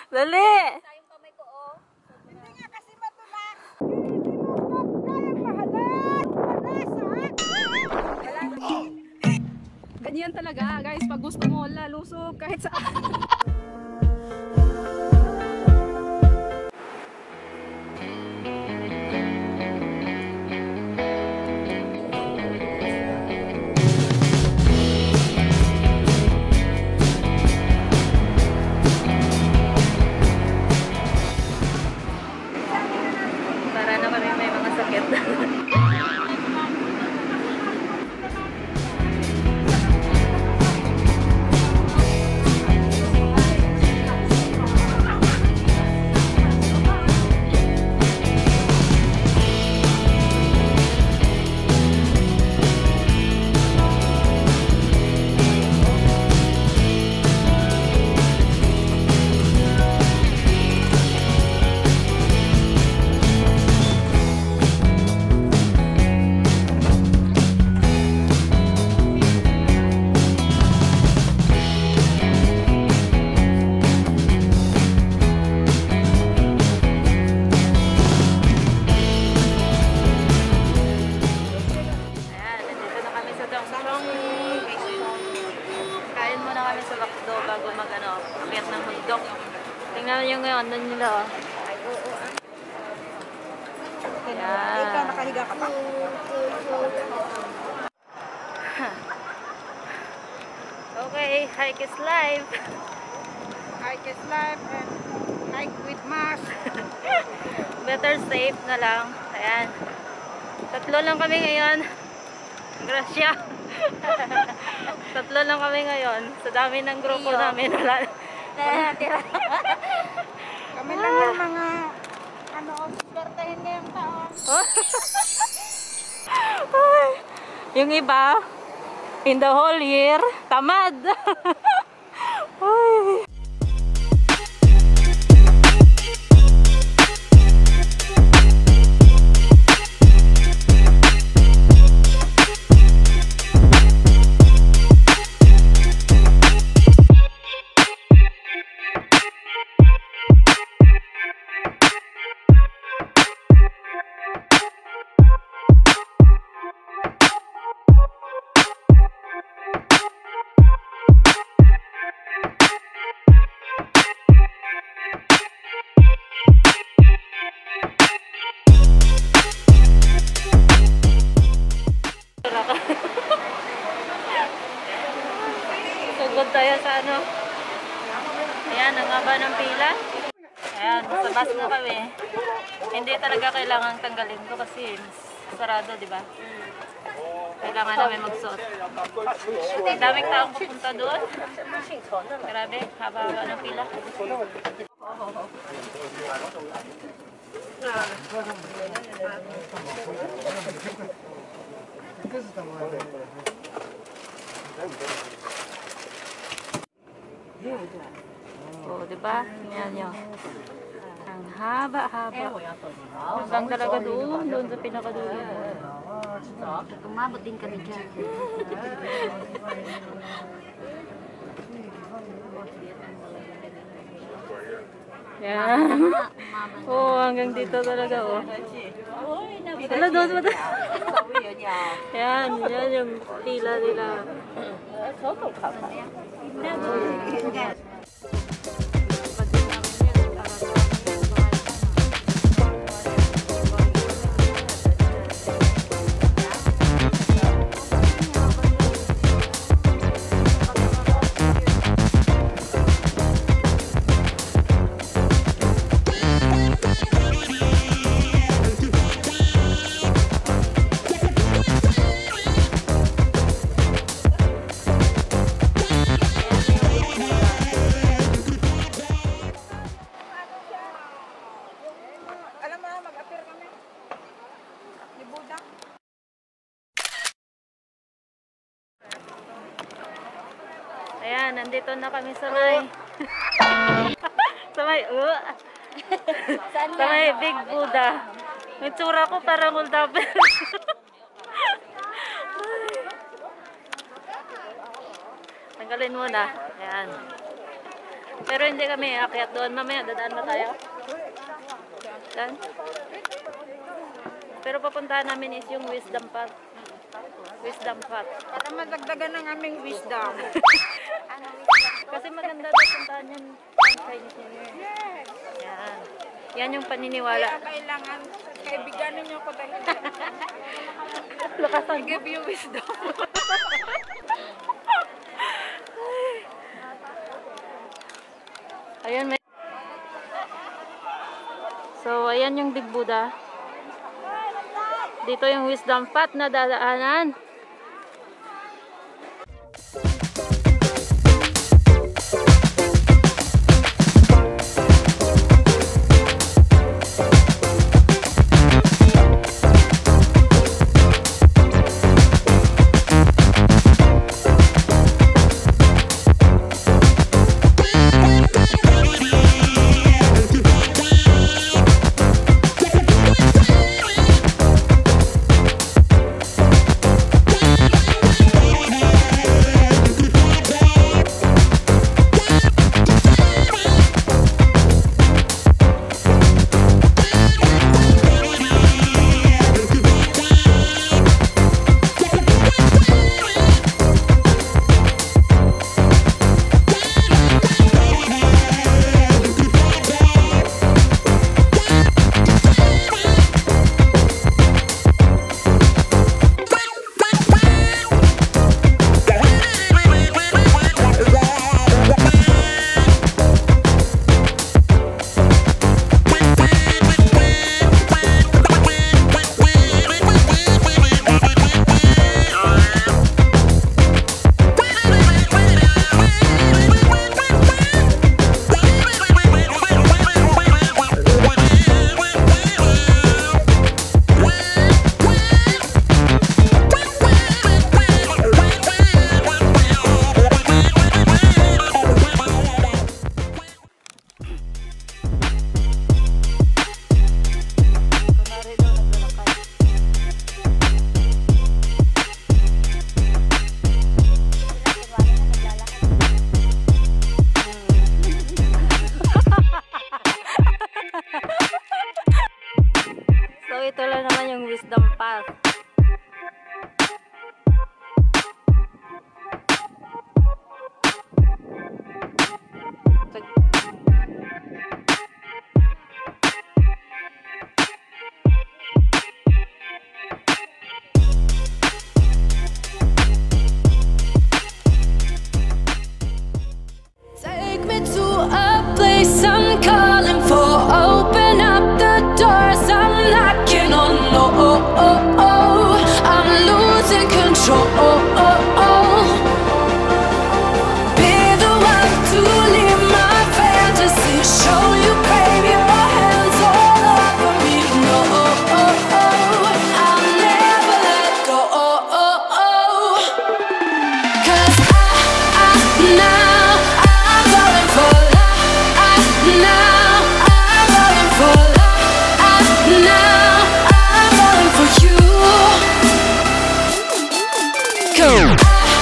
Dali! Sayang kamay ko, oh. Hindi nga kasi matulak. Hindi mo kayang mahalat. Ganyan talaga, guys. Pag gusto mo, lalusog kahit saan. Para na kami may mga sakit. Bago mag-ano, akyat ng bundok. Tingnan nyo ngayon, ano nila, oh. Yan. Ikaw, nakahiga ka pa. Okay, hike is live. Hike is life and hike with mask. Better safe na lang. Ayan. Tatlo lang kami ngayon. Gracia. Tatlo lang kami ngayon. Sa dami ng grupo namin. Kami lang yung mga obsertahin ngayong taon. Yung iba, in the whole year, tamad. Ay. Sugod tayo sa ano. Ayan, ang haba ng pila. Ayan, sa bus na kami. Hindi talaga kailangan tanggalin ko kasi sarado, di ba? Kailangan namin magsuot. Ang daming taong pupunta doon. Grabe, haba-haba ng pila. Oh, diba? Yan yun. Ang haba-haba. Hanggang talaga doon sa pinakadulo. Umabot din kami dyan. Yan. Oh, hanggang dito talaga, oh. Wala doon mo tayo. Yan yung pila nila. Ayan, nandito na kami sa may sa may Big Buddha. May tsura ko parang uldapel. Tanggalin muna. Ayan. Pero hindi kami aakyat doon. Mamaya dadaan ba tayo? Dan? Pero papuntahan namin is yung wisdom path. Wisdom path. Para madagdagan ng aming wisdom. Kasi maganda daw puntahan yan ang Chinese New Year. Yes. Yan. Yan yung paniniwala. Kaya kailangan kaibiganin niyo ako dahil Lakasan. give you wisdom. Ayan, may... So, ayan yung Big Buddha. Dito yung wisdom path na dadaanan. Ito lang naman yung wisdom path. Take me to a place I'm calling for. Open up the doors I'm knocking on. I'm losing control. Be the one to lead my fantasy. Show you, baby, your hands all over me. No, I'll never let go. 'Cause now I'm falling for love. Now I'm falling for love. Now I'm falling for you. Now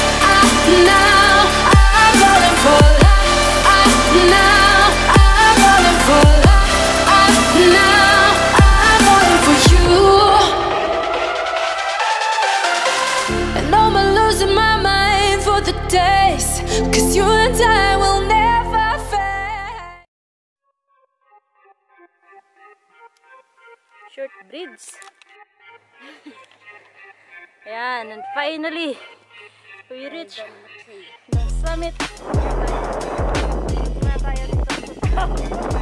I'm falling for love. Now I'm falling for love. Now I'm falling for you. And I'm losing my mind for the days, 'cause you and I will never fade. Short bridge. Ayan, and finally, we reach the summit. Punta tayo dito.